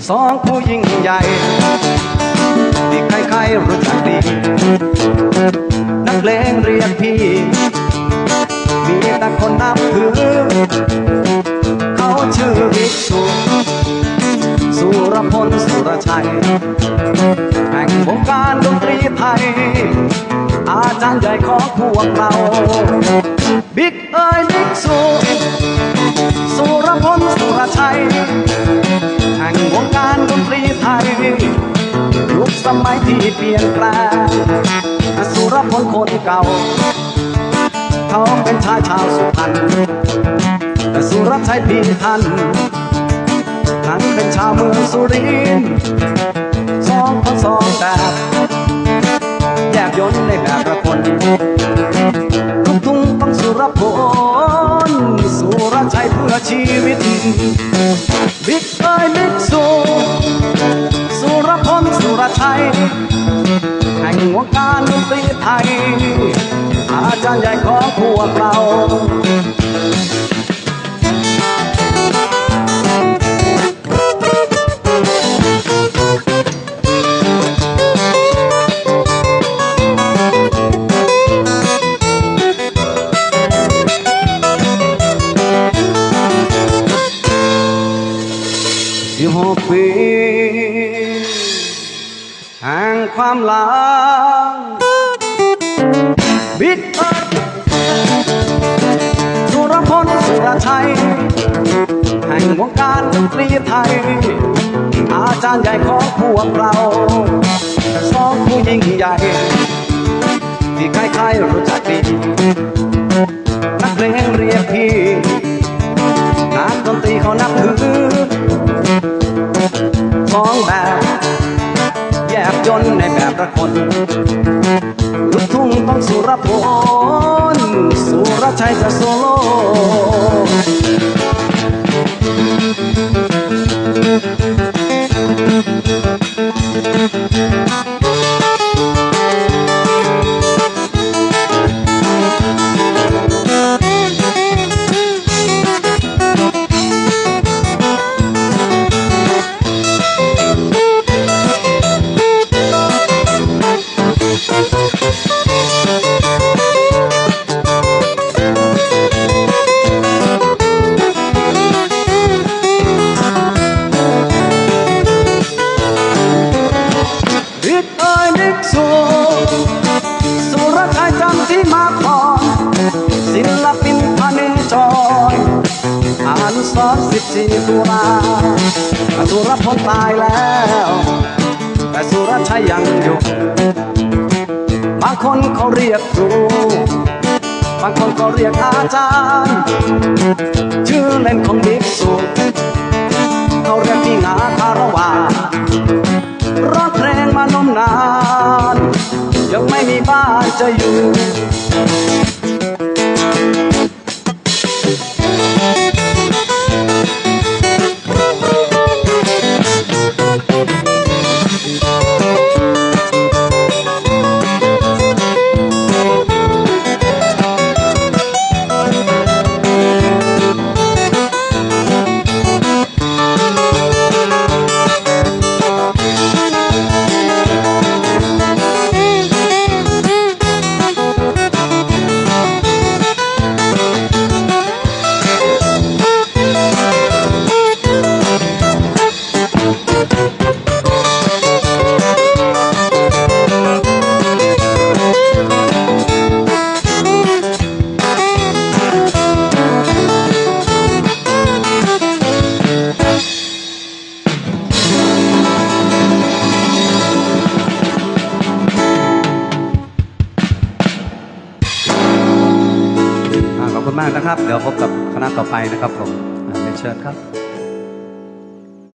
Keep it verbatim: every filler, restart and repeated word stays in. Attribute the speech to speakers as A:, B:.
A: สองผู้ยิ่งใหญ่ที่ใครๆรู้จักดีนักเพลงเรียกพี่มีแต่คนนับถือเขาชื่อบิ๊กสุสุรพลสุรชัยแห่งวงการดนตรีไทยอาจารย์ใหญ่ของพวกเราบิ๊กเอ้ยบิ๊กสุสุรพลสุรชัยแห่งวงการดนตรีไทยยุคสมัยที่เปลี่ยนแปลงสุรพลคนเก่าเขาเป็นชายชาวสุพรรณแต่สุรชัยพี่ท่านนั้นเป็นชาวเมืองสุรินทร์สองคนสองแบบแยกยนต์ในแบบละคนลูกทุ่งต้องสุรพลสุรชัยเพื่อชีวิตบิ๊กเอ้ยบิ๊กสุสุรพลสุรชัยแห่งวงการดนตรีไทยอาจารย์ใหญ่ของพวกเราสิบหกปีแห่งความหลังบิ๊กเอ้ยสุรพลสุรชัยแห่งวงการดนตรีไทยอาจารย์ใหญ่ของพวกเราสองผู้ยิ่งใหญ่ที่ใครๆรู้จักดีนักเพลงเรียกพี่นักดนตรีเขานับถือสองแบบแยบยนต์ในแบบละคนลูกทุ่งต้องสุรพลสุรชัยจะโซโล่บิ๊กเอ้ยบิ๊กสุสุรชัยจำที่มาก่อนศิลปินพเนจรอนุสรณ์สิบสี่ตุลาสุรพลตายแล้วแต่สุรชัยยังอยู่บางคนเขาเรียกครูบางคนก็เรียกอาจารย์ชื่อเล่นของบิ๊กสุเขาเรียกพี่งาคารวาร้องเพลงมานมนานยังไม่มีบ้านจะอยู่ขอบคุณมากนะครับเดี๋ยวพบกับคณะต่อไปนะครับผมเรียนเชิญครับ